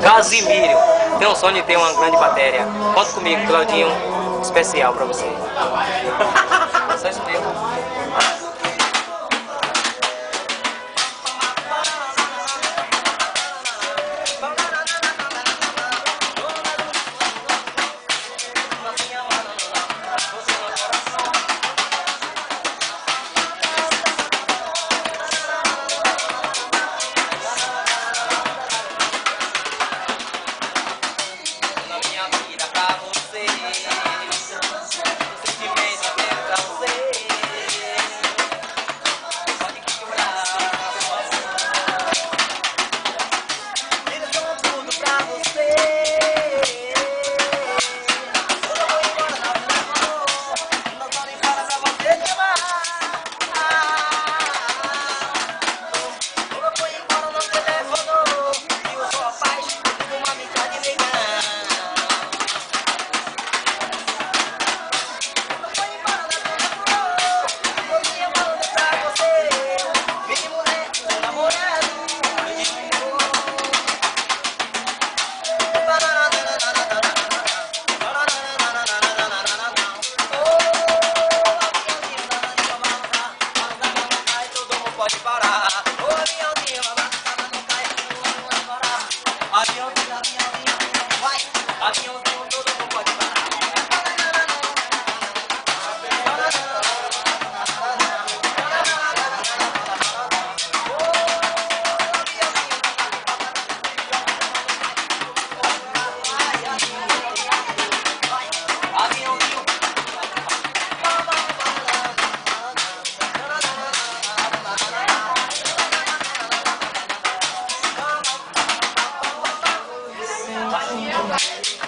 Casimiro, tem um sonho de ter uma grande bateria. Conta comigo, Claudinho, especial pra você. Só isso mesmo. Pode parar, ô aviãozinho, aviãozinho, aviãozinho, vai, aviãozinho, todo mundo pode parar. Vai.